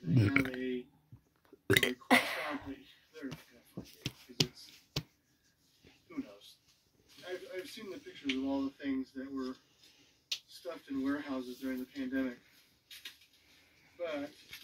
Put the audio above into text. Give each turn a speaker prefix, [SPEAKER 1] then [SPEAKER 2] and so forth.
[SPEAKER 1] and they have a crossed out. They're not gonna find it because it's, who knows. I've seen the pictures of all the things that were stuffed in warehouses during the pandemic, but